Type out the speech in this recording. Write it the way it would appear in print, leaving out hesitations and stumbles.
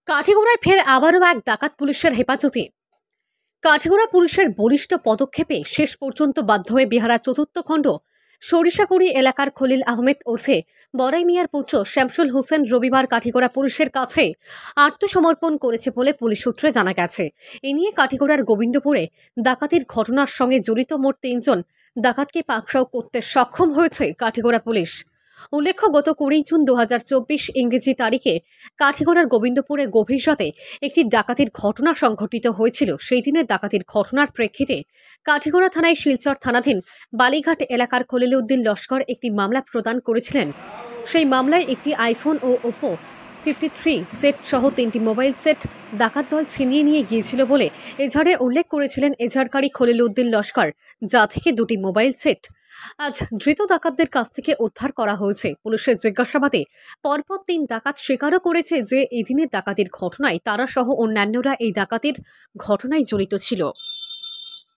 কাঠিগোড়ায় ফের আবারও এক ডাকাত পুলিশের হেফাজতে। কাঠিগোড়া পুলিশের বলিষ্ঠ পদক্ষেপে শেষ পর্যন্ত বাধ্য হয়ে বেহারা চতুর্থ খণ্ড সরিষাকুড়ি এলাকার খলিল আহমেদ ওরফে বড়াই মিয়ার পুত্র শামসুল হোসেন রবিবার কাঠিগোড়া পুলিশের কাছে আত্মসমর্পণ করেছে বলে পুলিশ সূত্রে জানা গেছে। এ নিয়ে কাঠিগোড়ার গোবিন্দপুরে ডাকাতির ঘটনার সঙ্গে জড়িত মোট 3 জন ডাকাতকে পাকড়াও করতে সক্ষম হয়েছে কাঠিগোড়া পুলিশ। উল্লেখ্য, গত 20 জুন 2024 ইংরেজি তারিখে কাঠিগড়ার গোবিন্দপুরে গভীর রাতে একটি ডাকাতির ঘটনা সংঘটিত হয়েছিল। সেই দিনের ডাকাতির ঘটনার প্রেক্ষিতে কাঠিগড়া থানায় শিলচর থানাধীন বালিঘাট এলাকার খলিল উদ্দিন লস্কর একটি মামলা প্রদান করেছিলেন। সেই মামলায় একটি আইফোন ও ওপো 53 সেট সহ 3টি মোবাইল সেট ডাকাত দল ছিনিয়ে নিয়ে গিয়েছিল বলে এজাহারে উল্লেখ করেছিলেন এজাহারকারী খলিল উদ্দিন লস্কর, যা থেকে 2টি মোবাইল সেট আজ ধৃত ডাকাতদের কাছ থেকে উদ্ধার করা হয়েছে। পুলিশের জিজ্ঞাসাবাদে পরপর 3 ডাকাত স্বীকারও করেছে যে এদিনের ডাকাতির ঘটনায় তারা সহ অন্যান্যরা এই ডাকাতির ঘটনায় জড়িত ছিল।